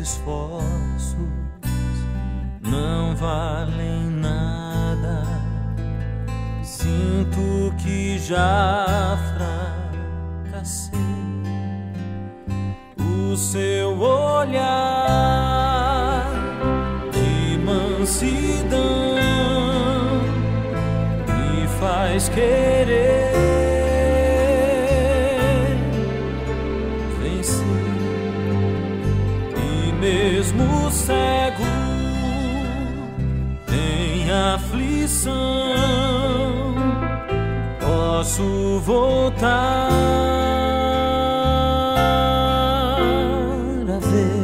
esforços não valem nada. Sinto que já fracassei. O seu olhar de mansidão me faz querer vencer. E mesmo cego em aflição, posso voltar a ver.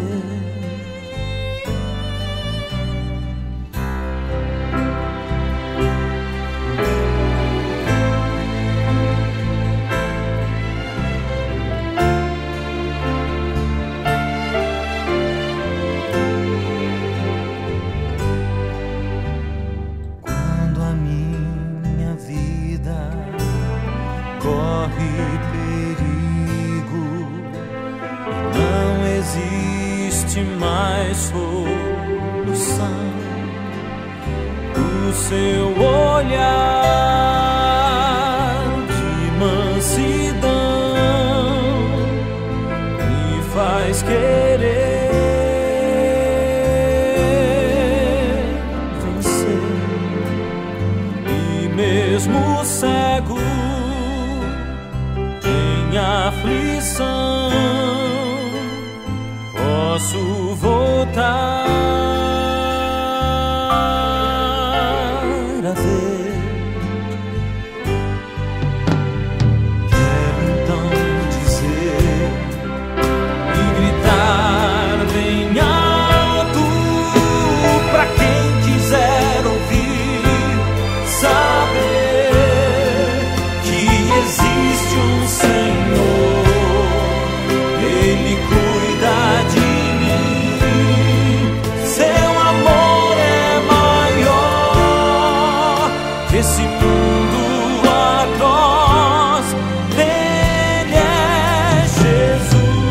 Quando a minha vida corre perigo, não existe mais solução. O seu olhar de mansidão me faz querer vencer. E mesmo cego em aflição, posso voltar a ver. Quero então dizer e gritar bem alto pra quem quiser ouvir, saber que existe um Senhor, Ele cuida de mim. Seu amor é maior que esse mundo atroz. Ele é Jesus.